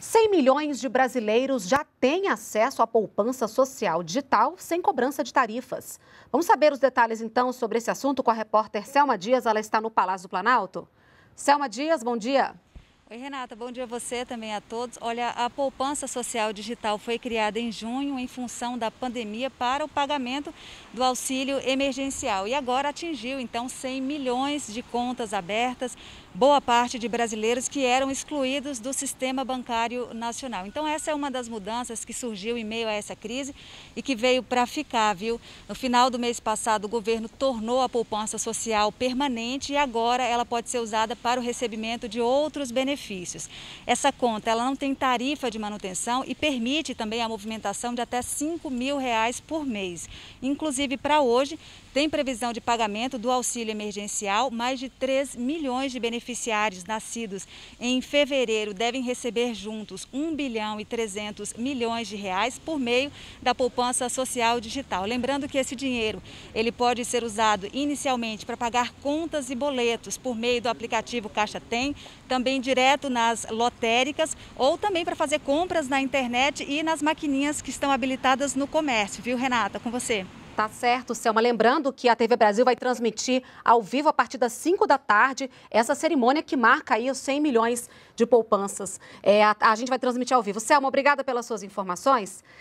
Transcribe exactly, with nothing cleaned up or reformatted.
cem milhões de brasileiros já têm acesso à poupança social digital sem cobrança de tarifas. Vamos saber os detalhes, então, sobre esse assunto com a repórter Selma Dias. Ela está no Palácio do Planalto. Selma Dias, bom dia. Oi, Renata, bom dia a você, também a todos. Olha, a poupança social digital foi criada em junho em função da pandemia para o pagamento do auxílio emergencial e agora atingiu, então, cem milhões de contas abertas, boa parte de brasileiros que eram excluídos do sistema bancário nacional. Então, essa é uma das mudanças que surgiu em meio a essa crise e que veio para ficar, viu? No final do mês passado, o governo tornou a poupança social permanente e agora ela pode ser usada para o recebimento de outros benefícios. benefícios. Essa conta ela não tem tarifa de manutenção e permite também a movimentação de até cinco mil reais por mês. Inclusive, para hoje, tem previsão de pagamento do auxílio emergencial. Mais de três milhões de beneficiários nascidos em fevereiro devem receber juntos um bilhão e trezentos milhões de reais por meio da poupança social digital. Lembrando que esse dinheiro ele pode ser usado inicialmente para pagar contas e boletos por meio do aplicativo Caixa Tem, também direto nas lotéricas ou também para fazer compras na internet e nas maquininhas que estão habilitadas no comércio, viu, Renata? Com você. Tá certo, Selma. Lembrando que a T V Brasil vai transmitir ao vivo a partir das cinco da tarde essa cerimônia que marca aí os cem milhões de poupanças. É, a, a gente vai transmitir ao vivo. Selma, obrigada pelas suas informações.